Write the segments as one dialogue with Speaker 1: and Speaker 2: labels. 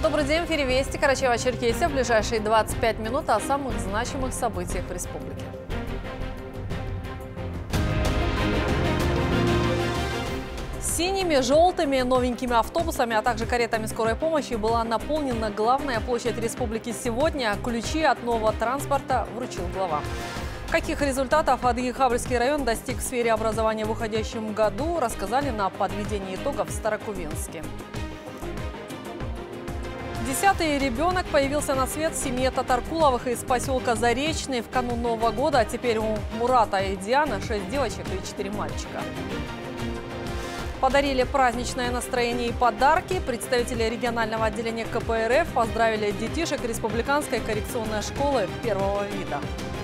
Speaker 1: Добрый день, в эфире Вести, Карачаево-Черкесия. В ближайшие 25 минут о самых значимых событиях в республике. Синими, желтыми, новенькими автобусами, а также каретами скорой помощи была наполнена главная площадь республики сегодня. Ключи от нового транспорта вручил глава. Каких результатов Адыгейхаврский район достиг в сфере образования в уходящем году, рассказали на подведении итогов в Старокувенске. 10-й ребенок появился на свет в семье Татаркуловых из поселка Заречный в канун Нового года. А теперь у Мурата и Дианы 6 девочек и 4 мальчика. Подарили праздничное настроение и подарки. Представители регионального отделения КПРФ поздравили детишек республиканской коррекционной школы первого вида.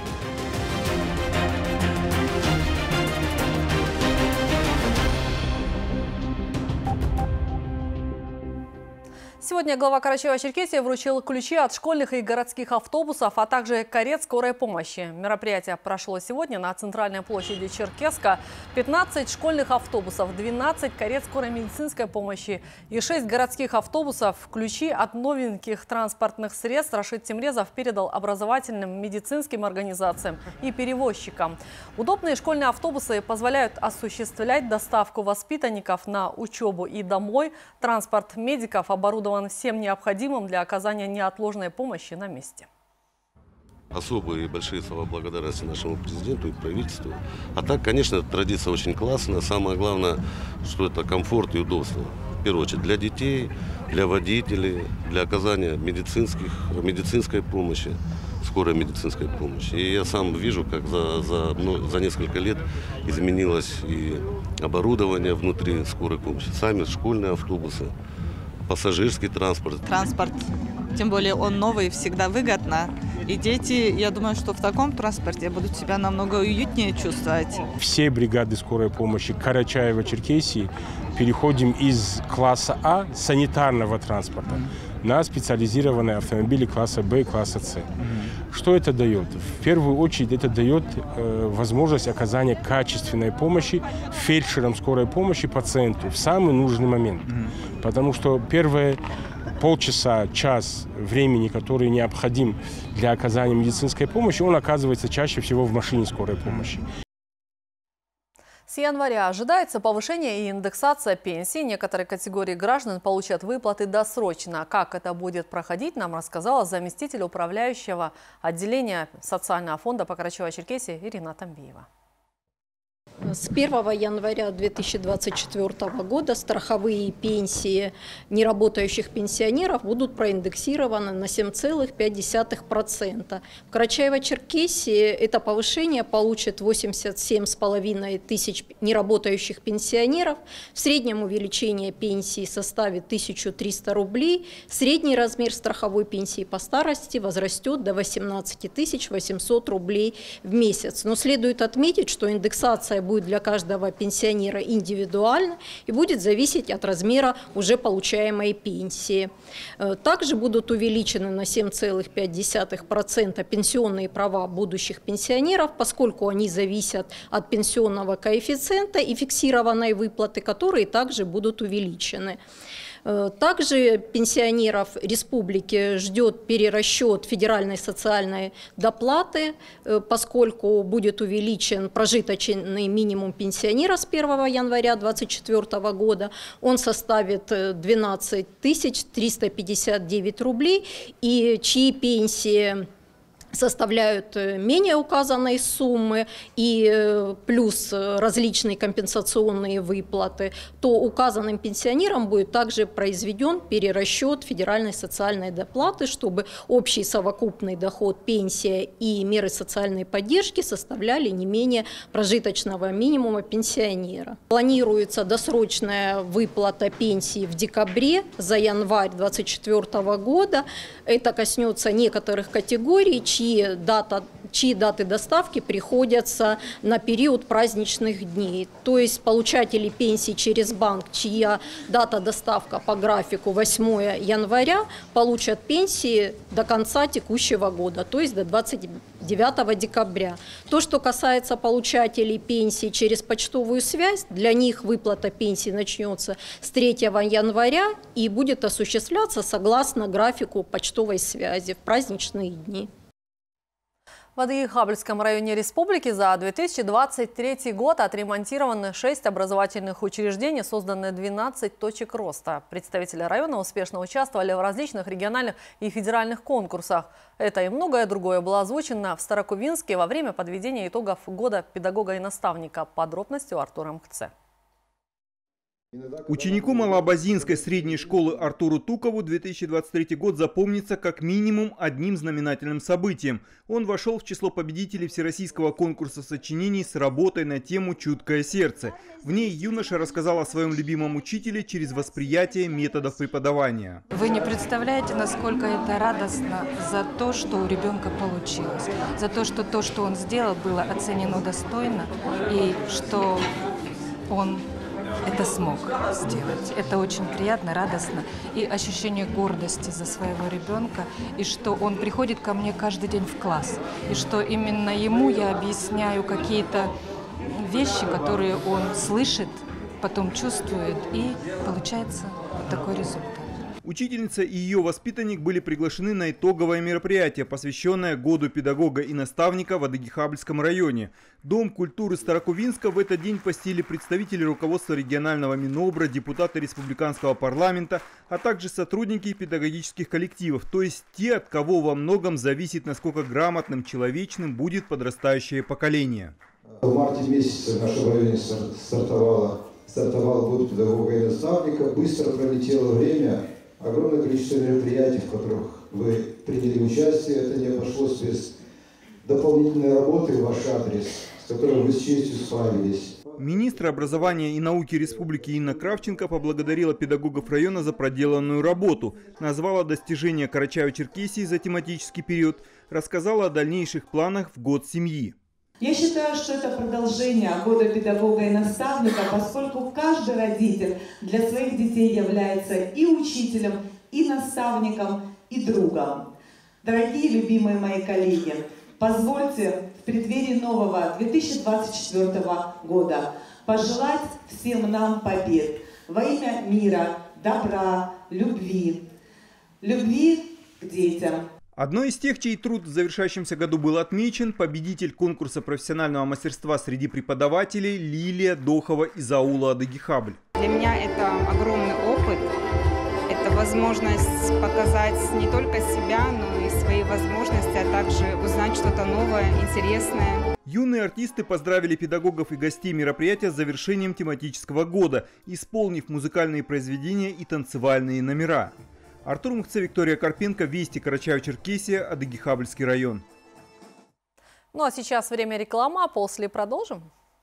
Speaker 1: Сегодня глава Карачаево-Черкесии вручил ключи от школьных и городских автобусов, а также карет скорой помощи. Мероприятие прошло сегодня на центральной площади Черкесска. 15 школьных автобусов, 12 карет скорой медицинской помощи и 6 городских автобусов. Ключи от новеньких транспортных средств Рашид Темрезов передал образовательным, медицинским организациям и перевозчикам. Удобные школьные автобусы позволяют осуществлять доставку воспитанников на учебу и домой. Транспорт медиков оборудован всем необходимым для оказания неотложной помощи на месте.
Speaker 2: Особые большие слова благодарности нашему президенту и правительству. А так, конечно, традиция очень классная. Самое главное, что это комфорт и удобство. В первую очередь для детей, для водителей, для оказания медицинской помощи, скорой медицинской помощи. И я сам вижу, как за несколько лет изменилось и оборудование внутри скорой помощи. Сами школьные автобусы, пассажирский транспорт.
Speaker 3: Транспорт, тем более он новый, всегда выгодно. И дети, я думаю, что в таком транспорте будут себя намного уютнее чувствовать.
Speaker 4: Все бригады скорой помощи Карачаево-Черкесии переходим из класса А санитарного транспорта на специализированные автомобили класса Б и класса С. Что это дает? В первую очередь это дает возможность оказания качественной помощи фельдшерам скорой помощи пациенту в самый нужный момент. Потому что первые полчаса, час времени, который необходим для оказания медицинской помощи, он оказывается чаще всего в машине скорой помощи.
Speaker 1: С января ожидается повышение и индексация пенсий. Некоторые категории граждан получат выплаты досрочно. Как это будет проходить, нам рассказала заместитель управляющего отделения социального фонда по Карачаево-Черкесии Ирина Тамбиева.
Speaker 5: С 1 января 2024 года страховые пенсии неработающих пенсионеров будут проиндексированы на 7,5%. В Карачаево-Черкесии это повышение получит 87,5 тысяч неработающих пенсионеров. В среднем увеличение пенсии составит 1300 рублей. Средний размер страховой пенсии по старости возрастет до 18 800 рублей в месяц. Но следует отметить, что индексация будет для каждого пенсионера индивидуально и будет зависеть от размера уже получаемой пенсии. Также будут увеличены на 7,5% пенсионные права будущих пенсионеров, поскольку они зависят от пенсионного коэффициента и фиксированной выплаты, которые также будут увеличены. Также пенсионеров республики ждет перерасчет федеральной социальной доплаты, поскольку будет увеличен прожиточный минимум пенсионера с 1 января 2024 года. Он составит 12 359 рублей, и чьи пенсии составляют менее указанной суммы и плюс различные компенсационные выплаты, то указанным пенсионерам будет также произведен перерасчет федеральной социальной доплаты, чтобы общий совокупный доход, пенсия и меры социальной поддержки составляли не менее прожиточного минимума пенсионера. Планируется досрочная выплата пенсии в декабре за январь 2024 года. Это коснется некоторых категорий, чьи даты доставки приходятся на период праздничных дней. То есть получатели пенсий через банк, чья дата доставка по графику 8 января, получат пенсии до конца текущего года, то есть до 29 декабря. То, что касается получателей пенсий через почтовую связь, для них выплата пенсии начнется с 3 января и будет осуществляться согласно графику почтовой связи в праздничные дни.
Speaker 1: В Адыгейкабельском районе республики за 2023 год отремонтированы 6 образовательных учреждений, созданы 12 точек роста. Представители района успешно участвовали в различных региональных и федеральных конкурсах. Это и многое другое было озвучено в Старокувинске во время подведения итогов года педагога и наставника. Подробности у Артура Мкце.
Speaker 6: Ученику Малоабазинской средней школы Артуру Тукову 2023 год запомнится как минимум одним знаменательным событием. Он вошел в число победителей всероссийского конкурса сочинений с работой на тему «Чуткое сердце». В ней юноша рассказал о своем любимом учителе через восприятие методов преподавания.
Speaker 7: Вы не представляете, насколько это радостно за то, что у ребенка получилось. За то, что он сделал, было оценено достойно и что он это смог сделать. Это очень приятно, радостно. И ощущение гордости за своего ребенка. И что он приходит ко мне каждый день в класс. И что именно ему я объясняю какие-то вещи, которые он слышит, потом чувствует. И получается вот такой результат.
Speaker 6: Учительница и ее воспитанник были приглашены на итоговое мероприятие, посвященное году педагога и наставника в Адыгейкабельском районе. Дом культуры Старокувинска в этот день посетили представители руководства регионального Минобра, депутаты республиканского парламента, а также сотрудники педагогических коллективов, то есть те, от кого во многом зависит, насколько грамотным, человечным будет подрастающее поколение.
Speaker 8: В марте месяце в нашем районе стартовал год педагога и наставника. Быстро пролетело время. Огромное количество мероприятий, в которых вы приняли участие, это не обошлось без дополнительной работы в ваш адрес, с которой вы с честью справились.
Speaker 6: Министр образования и науки республики Инна Кравченко поблагодарила педагогов района за проделанную работу, назвала достижения Карачаево-Черкесии за тематический период, рассказала о дальнейших планах в год семьи.
Speaker 9: Я считаю, что это продолжение года педагога и наставника, поскольку каждый родитель для своих детей является и учителем, и наставником, и другом. Дорогие любимые мои коллеги, позвольте в преддверии нового 2024 года пожелать всем нам побед во имя мира, добра, любви. Любви к детям.
Speaker 6: Одной из тех, чей труд в завершающемся году был отмечен, победитель конкурса профессионального мастерства среди преподавателей Лилия Дохова из аула Адыгейкабель.
Speaker 10: Для меня это огромный опыт, это возможность показать не только себя, но и свои возможности, а также узнать что-то новое, интересное.
Speaker 6: Юные артисты поздравили педагогов и гостей мероприятия с завершением тематического года, исполнив музыкальные произведения и танцевальные номера. Артур Мкце, Виктория Карпенко, Вести, Карачаево-Черкесия, Адыгейкабельский район.
Speaker 1: Ну а сейчас время рекламы, а после продолжим.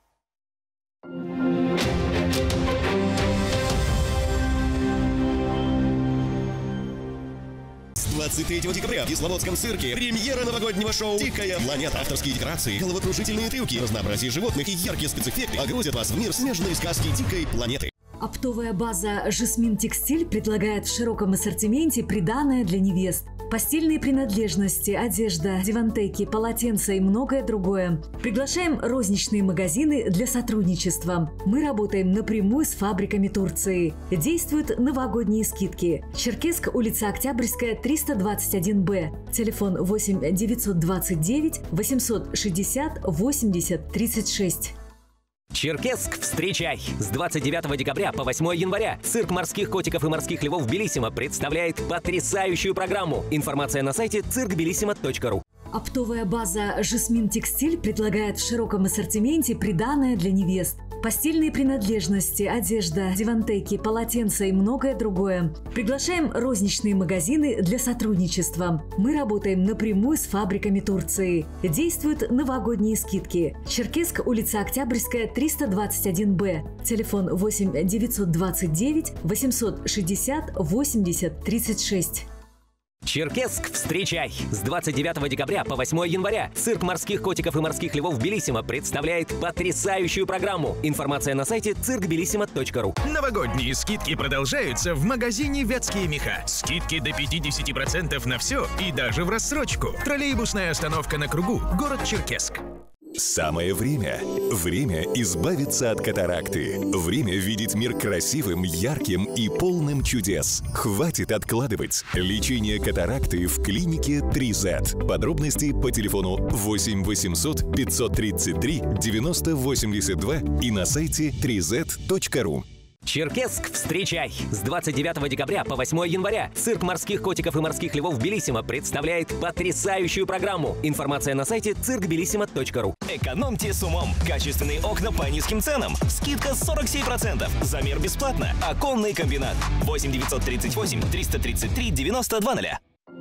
Speaker 11: С 23 декабря в Кисловодском цирке премьера новогоднего шоу «Дикая планета». Авторские декорации, головокружительные трюки, разнообразие животных и яркие спецэффекты погрузят вас в мир снежной сказки «Дикой планеты».
Speaker 12: Оптовая база «Жасмин Текстиль» предлагает в широком ассортименте приданое для невест. Постельные принадлежности, одежда, дивантеки, полотенца и многое другое. Приглашаем розничные магазины для сотрудничества. Мы работаем напрямую с фабриками Турции. Действуют новогодние скидки. Черкесск, улица Октябрьская, 321Б. Телефон 8 929 860 80 36.
Speaker 13: Черкесск, встречай! С 29 декабря по 8 января цирк морских котиков и морских львов «Белиссимо» представляет потрясающую программу. Информация на сайте cirkbellissimo.ru.
Speaker 12: Оптовая база «Жасмин Текстиль» предлагает в широком ассортименте приданое для невест. Постельные принадлежности, одежда, дивантеки, полотенца и многое другое. Приглашаем розничные магазины для сотрудничества. Мы работаем напрямую с фабриками Турции. Действуют новогодние скидки. Черкесск, улица Октябрьская, 321Б. Телефон 8 929 860 80 36.
Speaker 13: Черкесск, встречай! С 29 декабря по 8 января цирк морских котиков и морских львов Белиссимо представляет потрясающую программу. Информация на сайте cirkbellissimo.ru.
Speaker 14: Новогодние скидки продолжаются в магазине «Вятские меха». Скидки до 50% на все и даже в рассрочку. Троллейбусная остановка на кругу. Город Черкесск.
Speaker 15: Самое время. Время избавиться от катаракты. Время видеть мир красивым, ярким и полным чудес. Хватит откладывать. Лечение катаракты в клинике 3Z. Подробности по телефону 8 800 533 90 82 и на сайте 3z.ru.
Speaker 13: Черкесск, встречай! С 29 декабря по 8 января цирк морских котиков и морских львов Белиссимо представляет потрясающую программу. Информация на сайте cirkbellissimo.ru.
Speaker 16: Экономьте с умом. Качественные окна по низким ценам. Скидка 47%. Замер бесплатно. Оконный комбинат. 8 938 333 92 0.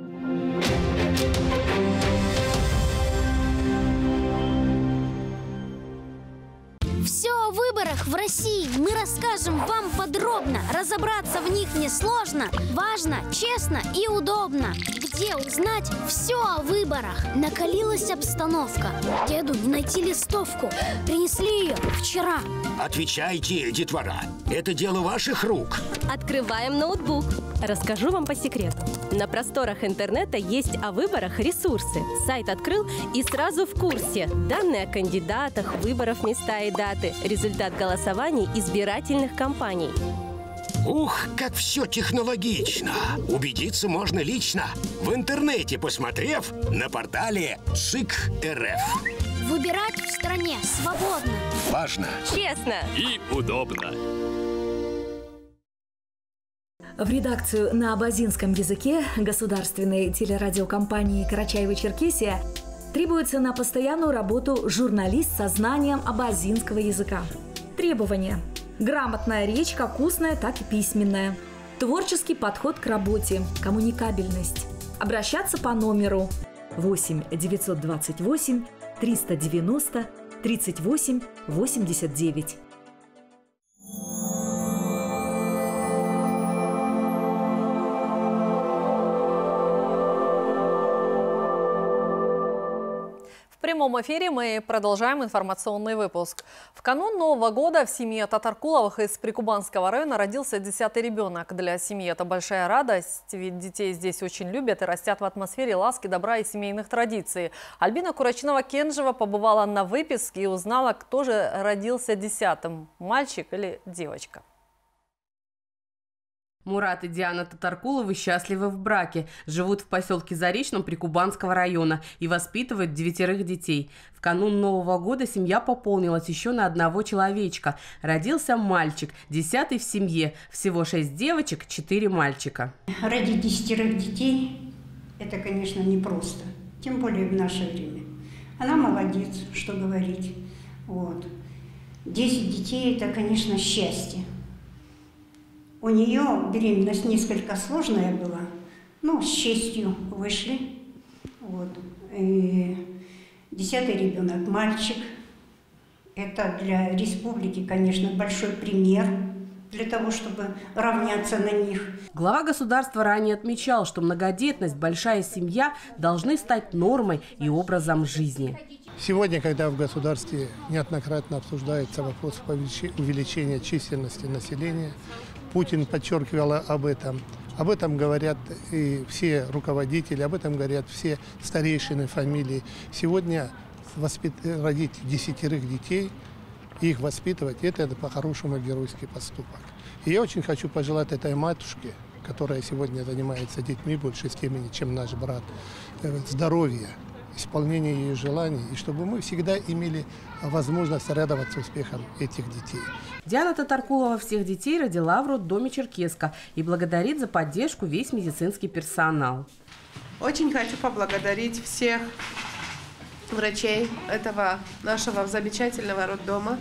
Speaker 17: Все о выборах в России мы расскажем вам подробно. Разобраться в них несложно, важно, честно и удобно. Где узнать все о выборах? Накалилась обстановка. Деду не найти листовку. Принесли ее вчера.
Speaker 18: Отвечайте, детвора. Это дело ваших рук.
Speaker 19: Открываем ноутбук. Расскажу вам по секрету. На просторах интернета есть о выборах ресурсы. Сайт открыл и сразу в курсе. Данные о кандидатах, выборов, места и даты, результат голосований избирательных кампаний.
Speaker 18: Ух, как все технологично. Убедиться можно лично, в интернете посмотрев на портале ЦИК.РФ.
Speaker 17: Выбирать в стране свободно.
Speaker 18: Важно.
Speaker 19: Честно.
Speaker 16: И удобно.
Speaker 12: В редакцию на абазинском языке государственной телерадиокомпании «Карачаево-Черкесия» требуется на постоянную работу журналист со знанием абазинского языка. Требования: грамотная речь, как устная, так и письменная. Творческий подход к работе, коммуникабельность. Обращаться по номеру 8 928 390 38 89.
Speaker 1: В прямом эфире мы продолжаем информационный выпуск. В канун Нового года в семье Татаркуловых из Прикубанского района родился 10-й ребенок. Для семьи это большая радость, ведь детей здесь очень любят и растят в атмосфере ласки, добра и семейных традиций. Альбина Курачинова-Кенжева побывала на выписке и узнала, кто же родился 10-м – мальчик или девочка.
Speaker 20: Мурат и Диана Татаркуловы счастливы в браке, живут в поселке Заречном Прикубанского района и воспитывают 9 детей. В канун Нового года семья пополнилась еще на одного человечка. Родился мальчик, 10-й в семье. Всего 6 девочек, 4 мальчика.
Speaker 21: Родить 10 детей – это, конечно, непросто, тем более в наше время. Она молодец, что говорить. Вот. 10 детей – это, конечно, счастье. У нее беременность несколько сложная была, но с честью вышли. Вот. 10-й ребенок, мальчик. Это для республики, конечно, большой пример для того, чтобы равняться на них.
Speaker 20: Глава государства ранее отмечал, что многодетность, большая семья должны стать нормой и образом жизни.
Speaker 22: Сегодня, когда в государстве неоднократно обсуждается вопрос увеличения численности населения, Путин подчеркивал об этом. Об этом говорят и все руководители, об этом говорят все старейшины фамилии. Сегодня родить 10 детей и их воспитывать – это по-хорошему геройский поступок. И я очень хочу пожелать этой матушке, которая сегодня занимается детьми в большей степени, чем наш брат, здоровья, исполнения ее желаний, и чтобы мы всегда имели возможность радоваться успехам этих детей.
Speaker 20: Диана Татаркулова всех детей родила в роддоме Черкесска и благодарит за поддержку весь медицинский персонал.
Speaker 23: Очень хочу поблагодарить всех врачей этого нашего замечательного роддома.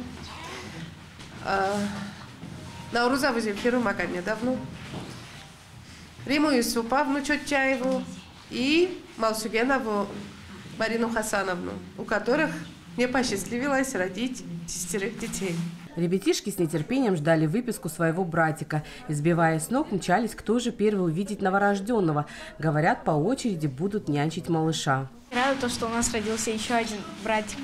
Speaker 23: Наурузову Земфиру Магомедовну, Риму Юсуповну Чотчаеву и Малсугенову Марину Хасановну, у которых мне посчастливилось родить 10 детей.
Speaker 20: Ребятишки с нетерпением ждали выписку своего братика. Избивая с ног, мчались, кто же первый увидит новорожденного. Говорят, по очереди будут нянчить малыша.
Speaker 2: Рада то, что у нас родился еще один братик.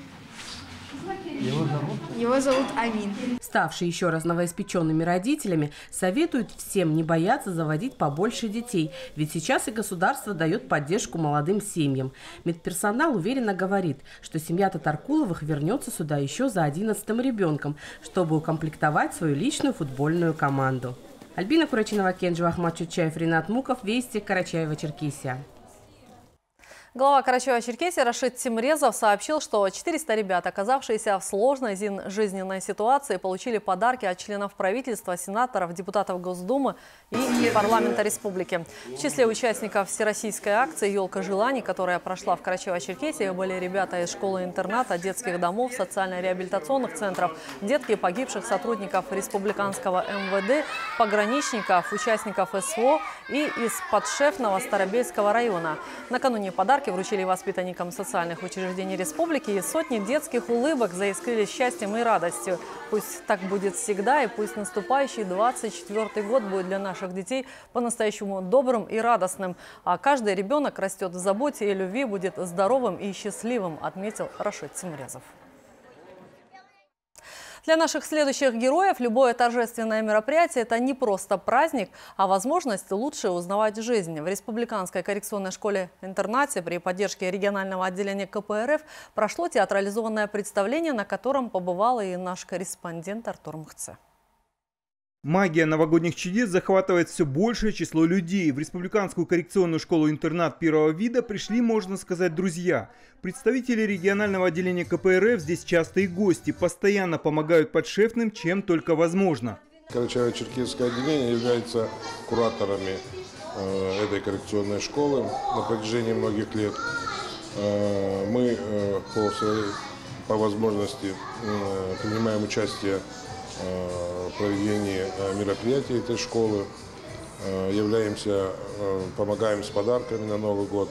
Speaker 20: Его зовут?
Speaker 2: Его зовут Амин.
Speaker 20: Ставшие еще раз новоиспеченными родителями советуют всем не бояться заводить побольше детей, ведь сейчас и государство дает поддержку молодым семьям. Медперсонал уверенно говорит, что семья Татаркуловых вернется сюда еще за 11-м ребенком, чтобы укомплектовать свою личную футбольную команду. Альбина Курачинова, Кенджи Ахмад Чучаев, Ринат Муков, Вести, Карачаево-Черкесия.
Speaker 1: Глава Карачаево-Черкесии Рашид Тимрезов сообщил, что 400 ребят, оказавшиеся в сложной жизненной ситуации, получили подарки от членов правительства, сенаторов, депутатов Госдумы и парламента республики. В числе участников всероссийской акции «Елка желаний», которая прошла в Карачаево-Черкесии, были ребята из школы-интерната, детских домов, социально-реабилитационных центров, детки погибших сотрудников республиканского МВД, пограничников, участников СВО и из подшефного Старобельского района. Накануне подарки вручили воспитанникам социальных учреждений республики, и сотни детских улыбок заискрились счастьем и радостью. Пусть так будет всегда, и пусть наступающий 24-й год будет для наших детей по-настоящему добрым и радостным. А каждый ребенок растет в заботе и любви, будет здоровым и счастливым, отметил Рашид Тимрезов. Для наших следующих героев любое торжественное мероприятие – это не просто праздник, а возможность лучше узнавать жизнь. В Республиканской коррекционной школе-интернате при поддержке регионального отделения КПРФ прошло театрализованное представление, на котором побывал и наш корреспондент Артур Мхце.
Speaker 6: Магия новогодних чудес захватывает все большее число людей. В Республиканскую коррекционную школу-интернат первого вида пришли, можно сказать, друзья. Представители регионального отделения КПРФ здесь частые гости, постоянно помогают подшефным, чем только возможно.
Speaker 3: Карачаево-Черкесское отделение является кураторами этой коррекционной школы на протяжении многих лет. Мы по возможности принимаем участие в проведении мероприятий этой школы, помогаем с подарками на Новый год.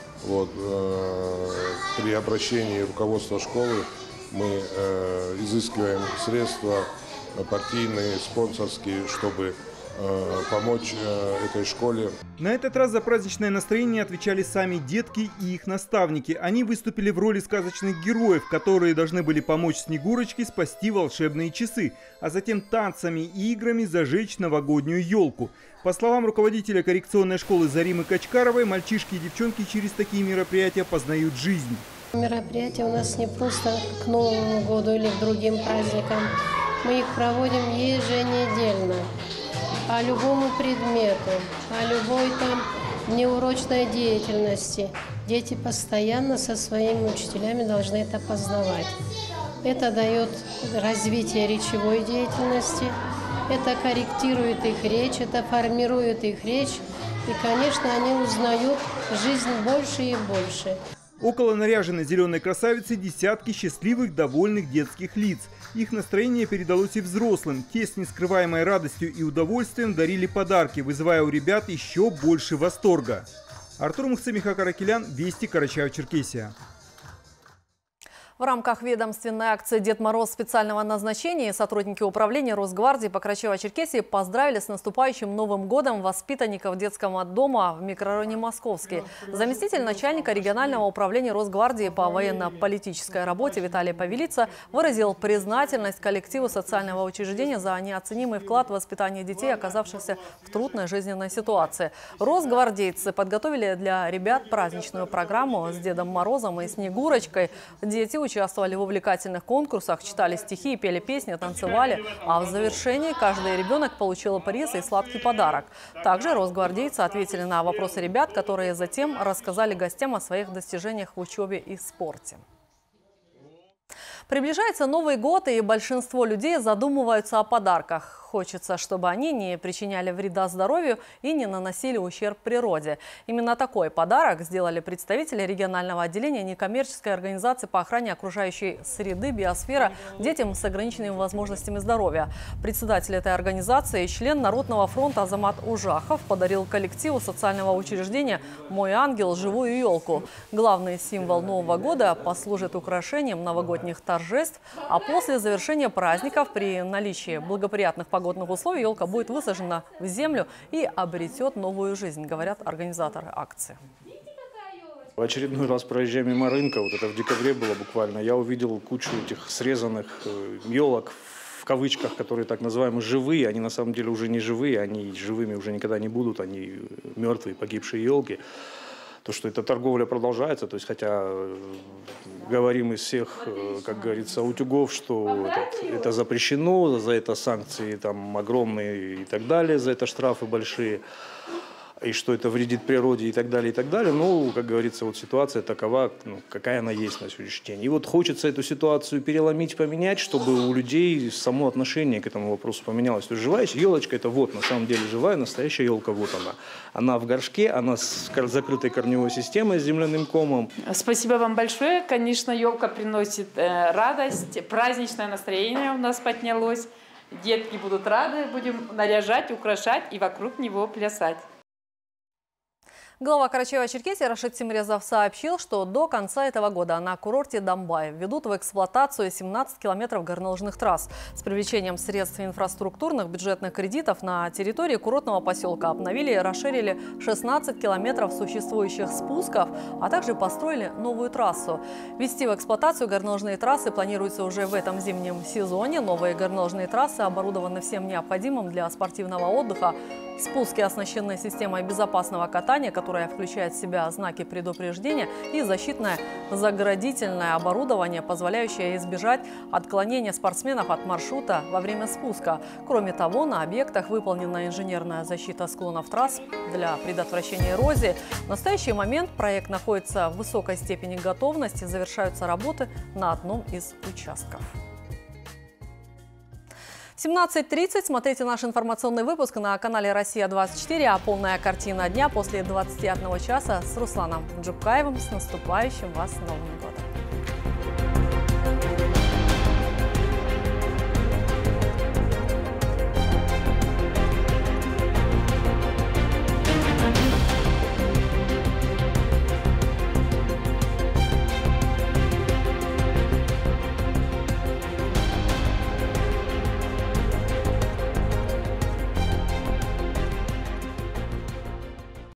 Speaker 3: При обращении руководства школы мы изыскиваем средства партийные, спонсорские, чтобы помочь этой школе.
Speaker 6: На этот раз за праздничное настроение отвечали сами детки и их наставники. Они выступили в роли сказочных героев, которые должны были помочь Снегурочке спасти волшебные часы, а затем танцами и играми зажечь новогоднюю елку. По словам руководителя коррекционной школы Заримы Качкаровой, мальчишки и девчонки через такие мероприятия познают жизнь.
Speaker 4: Мероприятия у нас не просто к Новому году или к другим праздникам. Мы их проводим еженедельно. По любому предмету, по любой неурочной деятельности. Дети постоянно со своими учителями должны это познавать. Это дает развитие речевой деятельности, это корректирует их речь, это формирует их речь. И, конечно, они узнают жизнь больше и больше.
Speaker 6: Около наряженной зеленой красавицы десятки счастливых, довольных детских лиц. Их настроение передалось и взрослым. Те с нескрываемой радостью и удовольствием дарили подарки, вызывая у ребят еще больше восторга. Артур Мхце, Миха Каракелян, Вести, Карачаево-Черкесия.
Speaker 1: В рамках ведомственной акции «Дед Мороз» специального назначения сотрудники управления Росгвардии по Карачаево-Черкесии поздравили с наступающим Новым годом воспитанников детского дома в микрорайоне Московский. Заместитель начальника регионального управления Росгвардии по военно-политической работе Виталий Павелица выразил признательность коллективу социального учреждения за неоценимый вклад в воспитание детей, оказавшихся в трудной жизненной ситуации. Росгвардейцы подготовили для ребят праздничную программу с Дедом Морозом и Снегурочкой. Дети участвовали в увлекательных конкурсах, читали стихи, пели песни, танцевали. А в завершении каждый ребенок получил приз и сладкий подарок. Также росгвардейцы ответили на вопросы ребят, которые затем рассказали гостям о своих достижениях в учебе и спорте. Приближается Новый год, и большинство людей задумываются о подарках. Хочется, чтобы они не причиняли вреда здоровью и не наносили ущерб природе. Именно такой подарок сделали представители регионального отделения некоммерческой организации по охране окружающей среды «Биосфера» детям с ограниченными возможностями здоровья. Председатель этой организации, член Народного фронта Азамат Ужахов, подарил коллективу социального учреждения «Мой ангел» живую елку. Главный символ Нового года послужит украшением новогодних торжеств торжеств, а после завершения праздников при наличии благоприятных погодных условий елка будет высажена в землю и обретет новую жизнь, говорят организаторы акции.
Speaker 5: В очередной раз проезжая мимо рынка, вот это в декабре было буквально, я увидел кучу этих срезанных елок, в кавычках, которые так называемые живые. Они на самом деле уже не живые, они живыми уже никогда не будут, они мертвые, погибшие елки. То, что эта торговля продолжается, то есть хотя говорим из всех, как говорится, утюгов, что это запрещено, за это санкции там огромные и так далее, за это штрафы большие. И что это вредит природе и так далее, и так далее. Ну, как говорится, вот ситуация такова, какая она есть на сегодняшний день. И вот хочется эту ситуацию переломить, поменять, чтобы у людей само отношение к этому вопросу поменялось. То есть живая елочка – это вот, на самом деле, живая, настоящая елка, вот она. Она в горшке, она с закрытой корневой системой, с земляным комом.
Speaker 7: Спасибо вам большое. Конечно, елка приносит радость, праздничное настроение у нас поднялось. Детки будут рады, будем наряжать, украшать и вокруг него плясать.
Speaker 1: Глава Карачаево-Черкесии Рашид Тимрезов сообщил, что до конца этого года на курорте Домбай введут в эксплуатацию 17 километров горнолыжных трасс. С привлечением средств инфраструктурных бюджетных кредитов на территории курортного поселка обновили и расширили 16 километров существующих спусков, а также построили новую трассу. Ввести в эксплуатацию горнолыжные трассы планируется уже в этом зимнем сезоне. Новые горнолыжные трассы оборудованы всем необходимым для спортивного отдыха. Спуски оснащены системой безопасного катания, которая включает в себя знаки предупреждения и защитное заградительное оборудование, позволяющее избежать отклонения спортсменов от маршрута во время спуска. Кроме того, на объектах выполнена инженерная защита склонов трасс для предотвращения эрозии. В настоящий момент проект находится в высокой степени готовности, завершаются работы на одном из участков. В 17:30 смотрите наш информационный выпуск на канале «Россия-24», а полная картина дня после 21 часа с Русланом Джубкаевым. С наступающим вас новым!